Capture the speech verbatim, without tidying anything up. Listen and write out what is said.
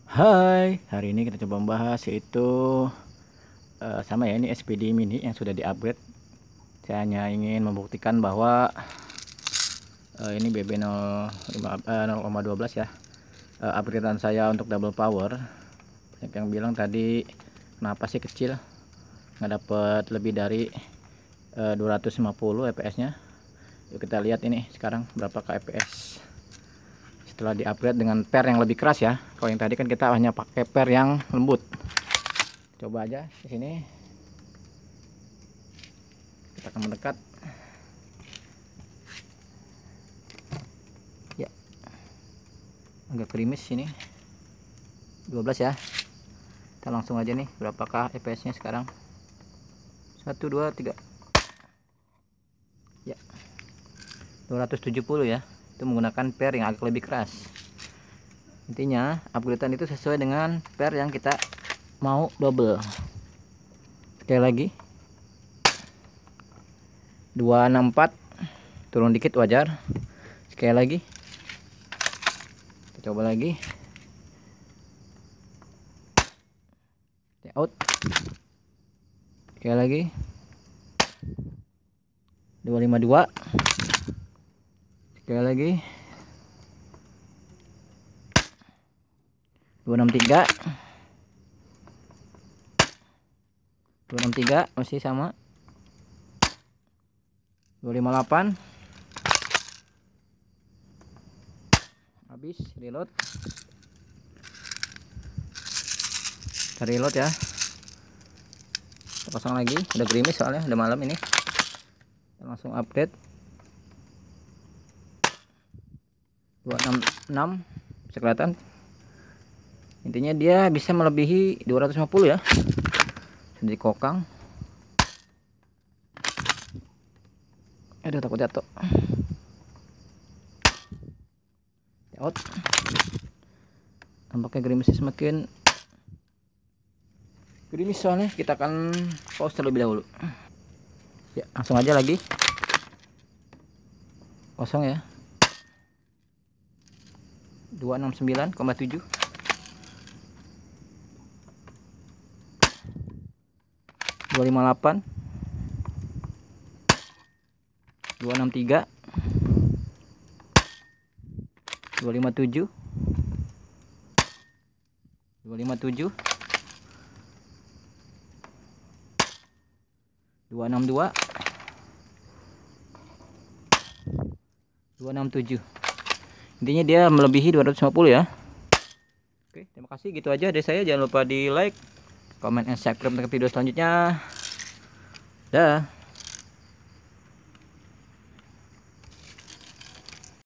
Hai, hari ini kita coba membahas yaitu eh, sama ya, ini S P D mini yang sudah di-upgrade. Saya hanya ingin membuktikan bahwa eh, ini B B nol koma satu dua ya. Eh, upgradean saya untuk double power. Banyak yang bilang tadi kenapa sih kecil, nggak dapat lebih dari eh, dua ratus lima puluh F P S-nya. Yuk kita lihat ini sekarang berapa F P S. Setelah di-upgrade dengan per yang lebih keras ya. Kalau yang tadi kan kita hanya pakai per yang lembut. Coba aja di sini. Kita akan mendekat. Ya. Agak krimis ini. dua belas ya. Kita langsung aja nih, berapakah F P S-nya sekarang? satu dua tiga. Ya. dua ratus tujuh puluh ya. Itu menggunakan per yang agak lebih keras. Intinya upgradean itu sesuai dengan per yang kita mau double. Sekali lagi, dua enam empat, turun dikit wajar. Sekali lagi, kita coba lagi, out. Sekali lagi, dua lima dua. Sekali lagi, dua enam tiga. dua enam tiga masih sama. dua lima delapan. Habis reload. Kita reload ya. Kita pasang lagi, udah gerimis soalnya udah malam ini. Kita langsung update. dua enam enam bisa kelihatan. Intinya dia bisa melebihi dua ratus lima puluh ya. Sudah dikokang. Aduh, takut jatuh. Out. Tampaknya gerimisnya semakin gerimis soalnya. Kita akan pause terlebih dahulu. Ya, langsung aja lagi. Kosong ya. dua enam sembilan koma tujuh. dua lima delapan. dua enam tiga. dua lima tujuh. dua lima tujuh. dua enam dua. dua enam tujuh. Intinya dia melebihi dua ratus lima puluh ya. Oke, terima kasih, gitu aja dari saya. Jangan lupa di like, comment, and subscribe untuk video selanjutnya. Dah.